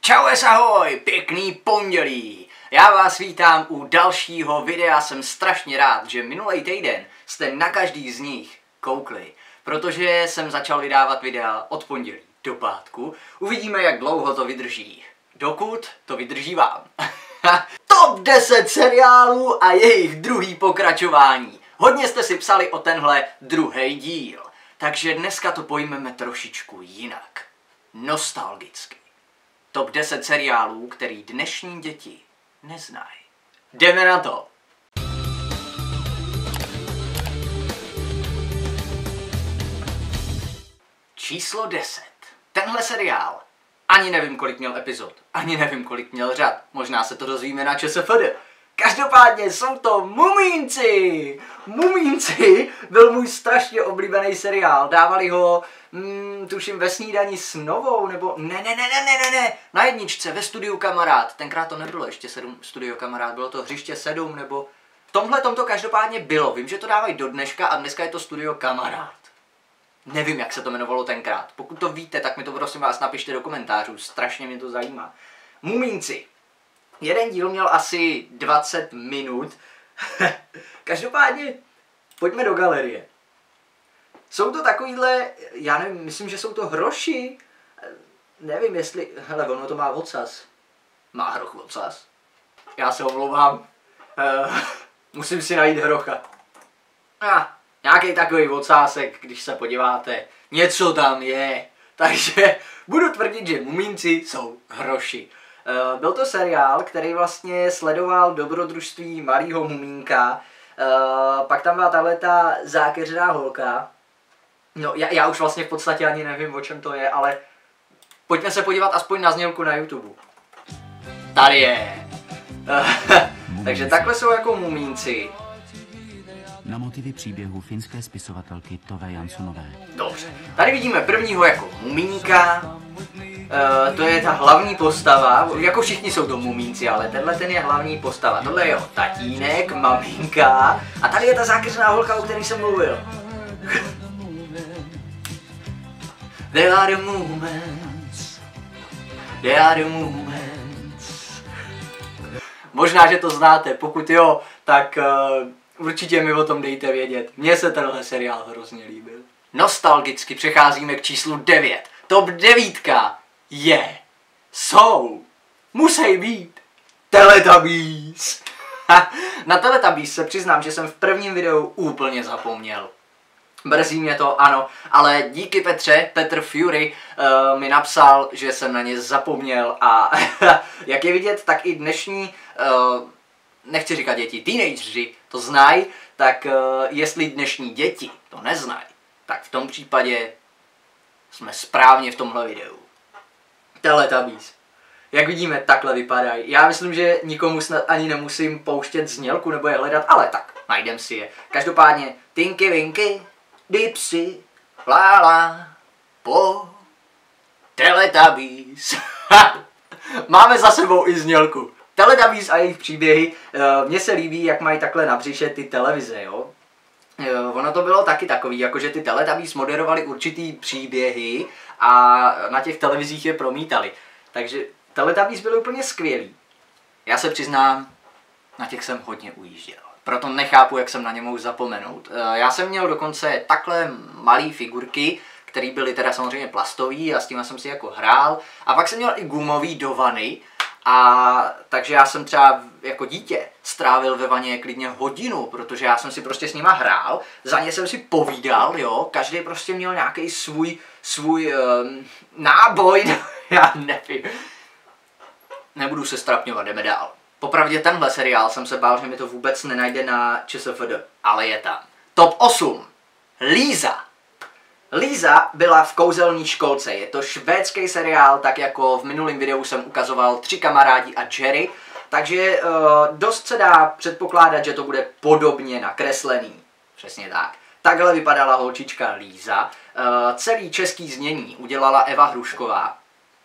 Čau ahoj, pěkný pondělí. Já vás vítám u dalšího videa, jsem strašně rád, že minulý týden jste na každý z nich koukli, protože jsem začal vydávat videa od pondělí do pátku. Uvidíme, jak dlouho to vydrží, dokud to vydrží vám. Top 10 seriálů a jejich druhý pokračování. Hodně jste si psali o tenhle druhý díl, takže dneska to pojmeme trošičku jinak. Nostalgicky. Top 10 seriálů, který dnešní děti neznají. Jdeme na to! Číslo 10. Tenhle seriál. Ani nevím, kolik měl epizod. Ani nevím, kolik měl řad. Možná se to dozvíme na ČSFD. Každopádně jsou to Mumínci! Mumínci byl můj strašně oblíbený seriál. Dávali ho, tuším, ve Snídani s Novou, nebo ne, na jedničce, ve Studiu Kamarád. Tenkrát to nebylo ještě Studio Kamarád, bylo to Hřiště 7, nebo... V tomhle to každopádně bylo. Vím, že to dávají do dneška a dneska je to Studio Kamarád. Nevím, jak se to jmenovalo tenkrát. Pokud to víte, tak mi to prosím vás napište do komentářů, strašně mě to zajímá. Mumínci. Jeden díl měl asi 20 minut. Každopádně, pojďme do galerie. Jsou to takovýhle, já nevím, myslím, že jsou to hroši. Nevím, jestli, hele, ono to má ocas. Má hroch ocas. Já se omlouvám. Musím si najít hrocha. Nějaký takový ocásek, když se podíváte. Něco tam je. Takže budu tvrdit, že Mumínci jsou hroši. Byl to seriál, který vlastně sledoval dobrodružství malého mumínka. Pak tam byla tahleta zákeřná holka. No, já už vlastně v podstatě ani nevím, o čem to je, ale pojďme se podívat aspoň na znělku na YouTube. Tady je. Takže takhle jsou jako Mumínci. Na motivy příběhu finské spisovatelky Tove Janssonové. Dobře. Tady vidíme prvního jako mumínka. To je ta hlavní postava. Jako všichni jsou to mumínci, ale tenhle ten je hlavní postava. Tohle je jeho tatínek, maminka. A tady je ta zákeřná holka, o které jsem mluvil. There are the moments. There are the moments. Možná, že to znáte. Pokud jo, tak... určitě mi o tom dejte vědět. Mně se tenhle seriál hrozně líbil. Nostalgicky přecházíme k číslu 9. Top 9 musí být Teletubbies. Na Teletubbies se přiznám, že jsem v prvním videu úplně zapomněl. Mrzí mě to, ano, ale díky Petr Fury mi napsal, že jsem na ně zapomněl a jak je vidět, tak i dnešní nechci říkat děti, teenageři to znají, tak jestli dnešní děti to neznají, tak v tom případě jsme správně v tomhle videu. Teletubbies. Jak vidíme, takhle vypadají. Já myslím, že nikomu snad ani nemusím pouštět znělku nebo je hledat, ale tak, najdem si je. Každopádně, Tinky Winky, Dipsy, Lála, Po, Teletubbies. Máme za sebou i znělku. Teletubbies a jejich příběhy, mně se líbí, jak mají takhle na břiše ty televize, jo. Ono to bylo taky takový, jakože ty Teletubbies moderovali určitý příběhy a na těch televizích je promítali. Takže Teletubbies byly úplně skvělý. Já se přiznám, na těch jsem hodně ujížděl. Proto nechápu, jak jsem na ně mohl zapomenout. Já jsem měl dokonce takhle malé figurky, které byly teda samozřejmě plastový a s tím jsem si jako hrál. A pak jsem měl i gumový do vany. A takže já jsem třeba jako dítě strávil ve vaně klidně hodinu, protože já jsem si prostě s nima hrál, za ně jsem si povídal, jo, každý prostě měl nějaký svůj náboj, já nevím. Nebudu se strapňovat, jdeme dál. Popravdě tenhle seriál jsem se bál, že mi to vůbec nenajde na ČSFD, ale je tam. Top 8. Líza. Líza byla v kouzelní školce, je to švédský seriál, tak jako v minulém videu jsem ukazoval 3 kamarádi a Jerry, takže dost se dá předpokládat, že to bude podobně nakreslený. Přesně tak. Takhle vypadala holčička Líza. Celý český znění udělala Eva Hrušková.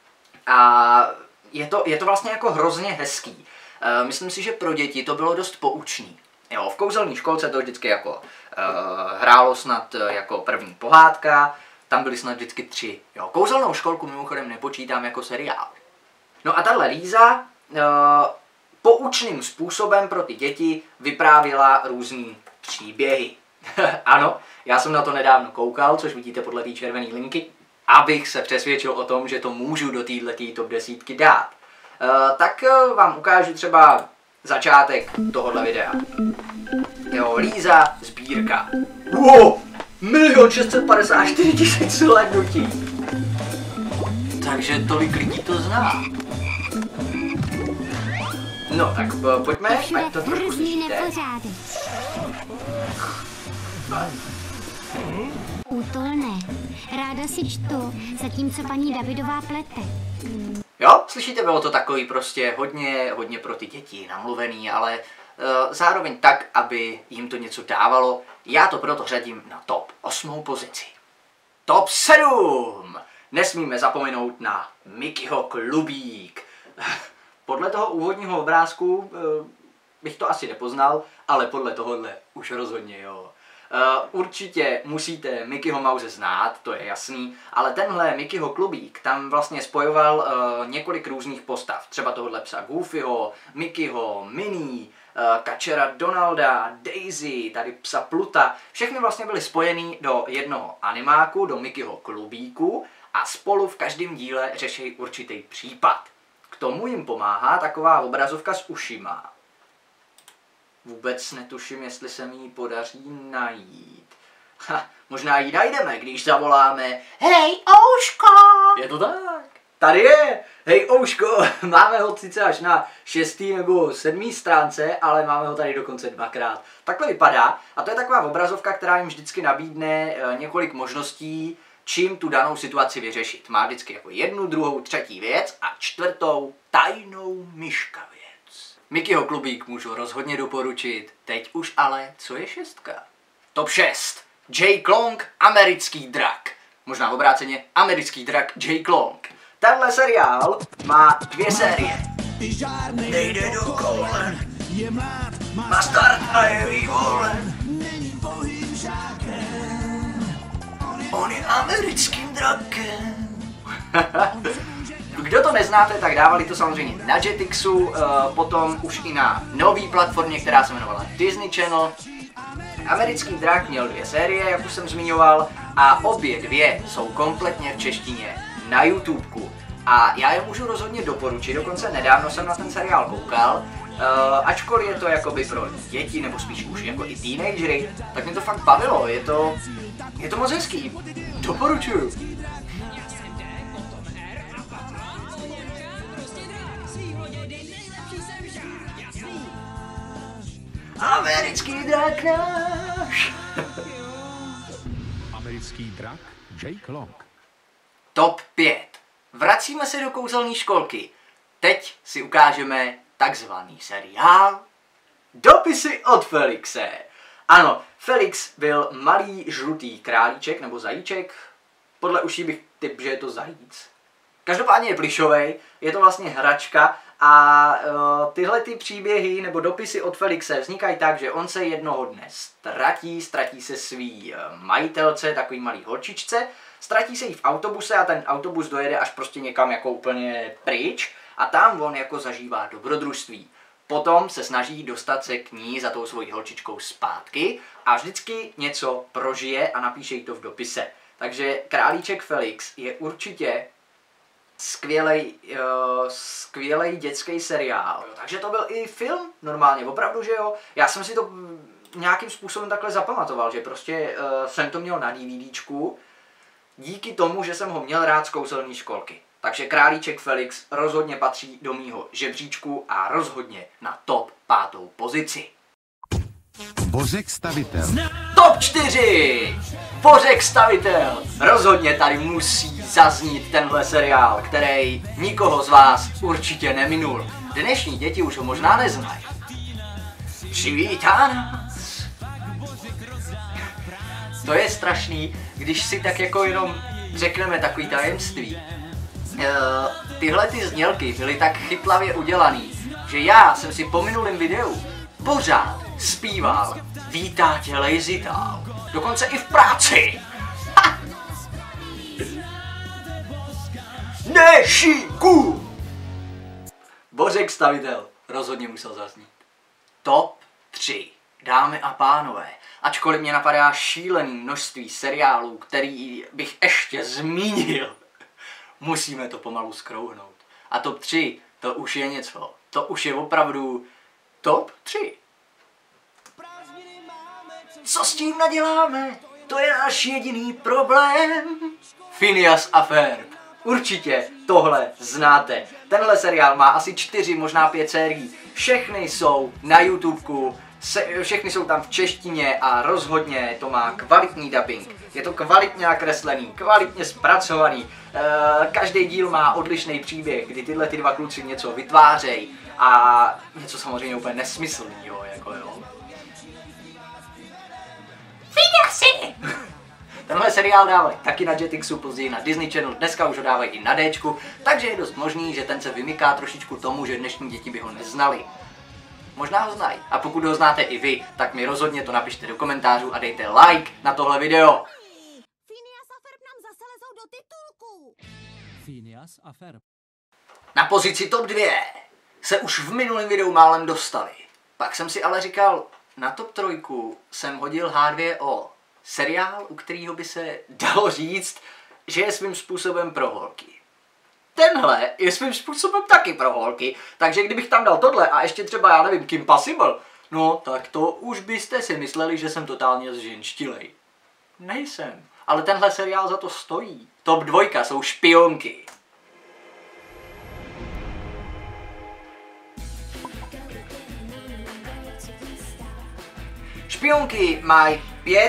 A je to vlastně jako hrozně hezký. Myslím si, že pro děti to bylo dost poučný. Jo, v kouzelní školce to vždycky jako hrálo snad jako první pohádka, tam byly snad vždycky 3. Jo, kouzelnou školku mimochodem nepočítám jako seriál. No a tahle Líza poučným způsobem pro ty děti vyprávěla různý příběhy. Ano, já jsem na to nedávno koukal, což vidíte podle té červené linky, abych se přesvědčil o tom, že to můžu do této top 10 dát. Tak vám ukážu třeba začátek tohohle videa. Jo, Líza, sbírka. Wow, 1 654 000 zhlédnutí. Takže tolik lidí to zná. No tak pojďme, ať to trošku slyšíte. Útulné. Ráda si čtu, zatímco paní Davidová plete. Jo, slyšíte, bylo to takový prostě hodně pro ty děti namluvený, ale zároveň tak, aby jim to něco dávalo. Já to proto řadím na top 8. pozici. Top 7! Nesmíme zapomenout na Mickeyho klubík. Podle toho úvodního obrázku bych to asi nepoznal, ale podle tohohle už rozhodně jo. Určitě musíte Mickeyho Mouse znát, to je jasný, ale tenhle Mickeyho klubík tam vlastně spojoval několik různých postav. Třeba tohohle psa Goofyho, Mickeyho, Minnie, kačera Donalda, Daisy, tady psa Pluta. Všechny vlastně byly spojený do jednoho animáku, do Mickeyho klubíku a spolu v každém díle řeší určitý případ. K tomu jim pomáhá taková obrazovka s ušima. Vůbec netuším, jestli se mi ji podaří najít. Možná ji najdeme, když zavoláme Hej, Ouško! Je to tak? Tady je! Hej, Ouško! Máme ho sice až na 6. nebo 7. stránce, ale máme ho tady dokonce 2krát. Takhle vypadá a to je taková obrazovka, která jim vždycky nabídne několik možností, čím tu danou situaci vyřešit. Má vždycky jako 1, 2, 3. věc a 4. tajnou myška věc. Mickeyho klubík můžu rozhodně doporučit, teď už ale co je 6? Top 6. Jake Long, americký drak. Možná obráceně americký drak Jake Long. Tenhle seriál má 2 série. Nejde do kolen, má start a je vývolen. On je americkým drakem. Kdo to neznáte, tak dávali to samozřejmě na Jetixu, potom už i na nový platformě, která se jmenovala Disney Channel. Americký drak měl 2 série, jak už jsem zmiňoval, a obě 2 jsou kompletně v češtině na YouTubeku. A já je můžu rozhodně doporučit, dokonce nedávno jsem na ten seriál koukal, ačkoliv je to jakoby pro děti, nebo spíš už jako i teenagery, tak mě to fakt bavilo, je to moc hezký, doporučuju. Americký drak náš. Americký drak Jake Long. Top 5. Vracíme se do kouzelné školky. Teď si ukážeme takzvaný seriál Dopisy od Felixe. Ano, Felix byl malý žlutý králíček nebo zajíček. Podle uší bych typ, že je to zajíc. Každopádně je plišovej, je to vlastně hračka a tyhle ty příběhy nebo dopisy od Felixe vznikají tak, že on se jednoho dne ztratí se svý majitelce, takový malý holčičce, ztratí se jí v autobuse a ten autobus dojede až prostě někam jako úplně pryč a tam on jako zažívá dobrodružství. Potom se snaží dostat se k ní za tou svojí holčičkou zpátky a vždycky něco prožije a napíše jí to v dopise. Takže Králíček Felix je určitě skvělej dětský seriál. Takže to byl i film normálně, opravdu, že jo. Já jsem si to nějakým způsobem takhle zapamatoval, že prostě jsem to měl na DVDčku díky tomu, že jsem ho měl rád z kouzelné školky. Takže Králíček Felix rozhodně patří do mýho žebříčku a rozhodně na top 5. pozici. Bořek stavitel. Top 4! Bořek stavitel! Rozhodně tady musí zaznít tenhle seriál, který nikoho z vás určitě neminul. Dnešní děti už ho možná neznají. Přivítá nás! To je strašný, když si tak jako jenom řekneme takový tajemství. Tyhle ty znělky byly tak chytlavě udělaný, že já jsem si po minulém videu pořád zpíval Vítá tě Lazy Town. Dokonce i v práci. Ha! Nešiku! Bořek stavitel rozhodně musel zaznít. Top 3. Dámy a pánové, ačkoliv mě napadá šílený množství seriálů, který bych ještě zmínil, musíme to pomalu skrouhnout. A top 3, to už je něco. To už je opravdu top 3. Co s tím naděláme? To je náš jediný problém. Phineas a Ferb. Určitě tohle znáte. Tenhle seriál má asi 4, možná 5 sérií. Všechny jsou na YouTubeku, všechny jsou tam v češtině a rozhodně to má kvalitní dubbing. Je to kvalitně nakreslený, kvalitně zpracovaný. Každý díl má odlišný příběh, kdy tyhle ty dva kluci něco vytvářejí a něco samozřejmě úplně nesmyslného, jako jo. Phineasi! Tenhle seriál dávají taky na Jetixu, později na Disney Channel, dneska už ho dávají i na Dčku, takže je dost možný, že ten se vymyká trošičku tomu, že dnešní děti by ho neznali. Možná ho znají. A pokud ho znáte i vy, tak mi rozhodně to napište do komentářů a dejte like na tohle video. Phineas a Ferb nám zase lezou do titulku. Phineas a Ferb. Na pozici top 2 se už v minulém videu málem dostali. Pak jsem si ale říkal, na top 3 jsem hodil H2O. Seriál, u kterého by se dalo říct, že je svým způsobem pro holky. Tenhle je svým způsobem taky pro holky, takže kdybych tam dal tohle a ještě třeba, já nevím, Kim Possible, no tak to už byste si mysleli, že jsem totálně zženštilej. Nejsem, ale tenhle seriál za to stojí. Top 2 jsou Špionky. Špionky mají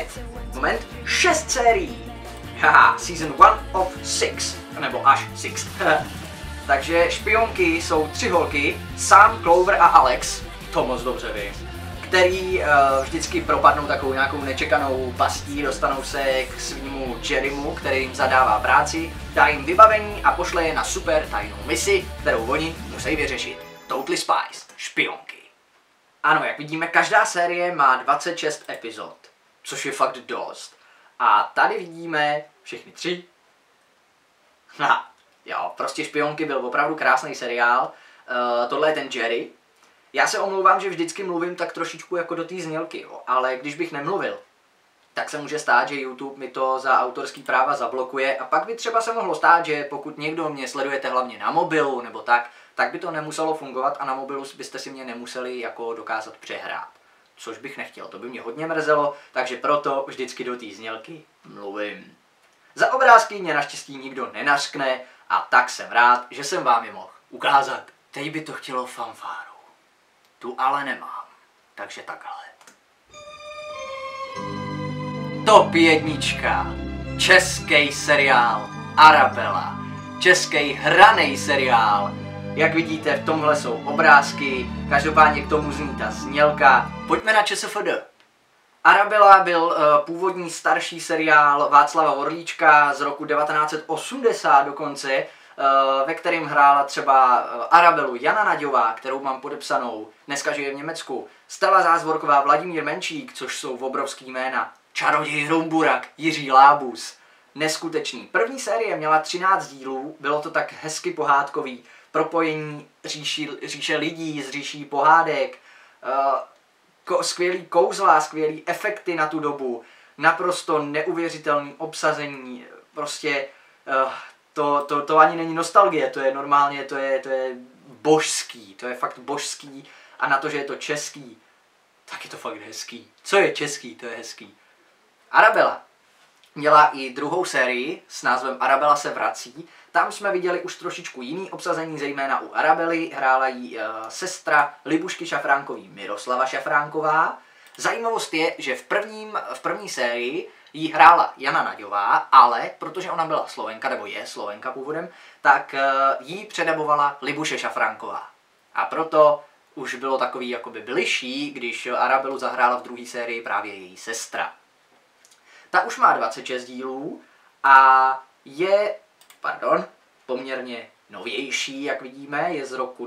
6 sérií. Haha, season 1 of 6, nebo až 6. Takže Špionky jsou 3 holky, Sam, Clover a Alex, to moc dobře vím, který vždycky propadnou takovou nějakou nečekanou pastí, dostanou se k svýmu Jerrymu, který jim zadává práci, dá jim vybavení a pošle je na super tajnou misi, kterou oni musí vyřešit. Totally Spies, Špionky. Ano, jak vidíme, každá série má 26 epizod, což je fakt dost. A tady vidíme všechny 3. Jo, prostě Špionky byl opravdu krásný seriál. Tohle je ten Jerry. Já se omlouvám, že vždycky mluvím tak trošičku jako do té znělky, jo, ale když bych nemluvil, tak se může stát, že YouTube mi to za autorský práva zablokuje a pak by třeba se mohlo stát, že pokud někdo mě sledujete hlavně na mobilu nebo tak by to nemuselo fungovat a na mobilu byste si mě nemuseli jako dokázat přehrát. Což bych nechtěl, to by mě hodně mrzelo, takže proto vždycky do té znělky mluvím. Za obrázky mě naštěstí nikdo nenařkne a tak jsem rád, že jsem vám je mohl ukázat. Teď by to chtělo fanfáru. Tu ale nemám, takže takhle. Top 1. Český seriál Arabela. Český hraný seriál. Jak vidíte, v tomhle jsou obrázky, každopádně k tomu zní ta znělka. Pojďme na ČSFD. Arabela byl původní starší seriál Václava Orlíčka z roku 1980 dokonce, ve kterém hrála třeba Arabelu Jana Naďová, kterou mám podepsanou, dneska žije v Německu, Stella Zázvorková, Vladimír Menčík, což jsou obrovský jména, Čaroděj Hrumburak, Jiří Lábus. Neskutečný. První série měla 13 dílů, bylo to tak hezky pohádkový, propojení říše lidí s říší pohádek, skvělý kouzla, skvělý efekty na tu dobu, naprosto neuvěřitelný obsazení, prostě to ani není nostalgie, to je normálně, to je božský, to je fakt božský a na to, že je to český, tak je to fakt hezký. Co je český, to je hezký. Arabela měla i druhou sérii s názvem Arabela se vrací. Tam jsme viděli už trošičku jiný obsazení, zejména u Arabely. Hrála jí sestra Libušky Šafránkový Miroslava Šafránková. Zajímavost je, že v první sérii jí hrála Jana Naďová, ale protože ona byla Slovenka, nebo je Slovenka původem, tak jí předabovala Libuše Šafránková. A proto už bylo takový jakoby bližší, když Arabelu zahrála v druhé sérii právě její sestra. Ta už má 26 dílů a je, poměrně novější, jak vidíme, je z roku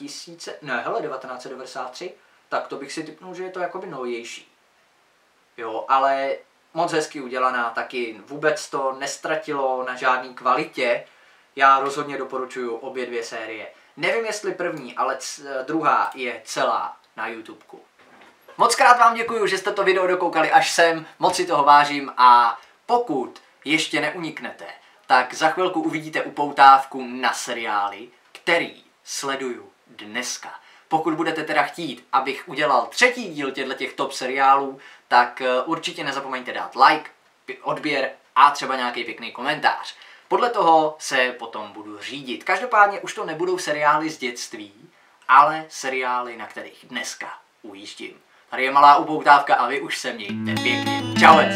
1993, tak to bych si tipnul, že je to jakoby novější. Jo, ale moc hezky udělaná, taky vůbec to nestratilo na žádný kvalitě. Já rozhodně doporučuji obě 2 série. Nevím, jestli první, ale druhá je celá na YouTubeku. Moc krát vám děkuju, že jste to video dokoukali až sem, moc si toho vážím a pokud ještě neuniknete, tak za chvilku uvidíte upoutávku na seriály, který sleduju dneska. Pokud budete teda chtít, abych udělal třetí díl těchto top seriálů, tak určitě nezapomeňte dát like, odběr a třeba nějaký pěkný komentář. Podle toho se potom budu řídit. Každopádně už to nebudou seriály z dětství, ale seriály, na kterých dneska ujíždím. Tady je malá upoutávka a vy už se mějte pěkně. Čauec!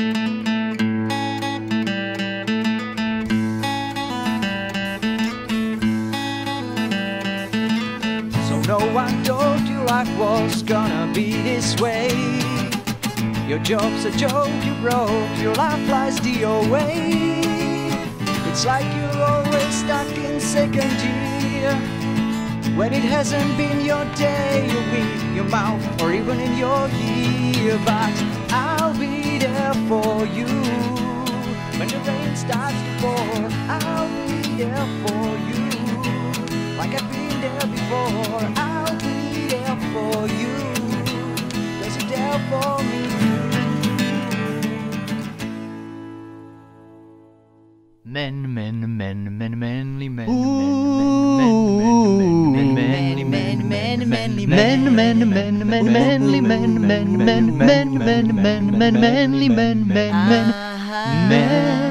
No one told you life was gonna be this way. Your job's a joke you broke, your life flies the away. It's like you're always stuck in second gear, when it hasn't been your day, your week, your mouth, or even in your ear. But I'll be there for you when the rain starts to pour. I'll be there for you, like I've been there before. I'll be there for you, 'cause you're there for me. Men, manly men, manly men, manly men.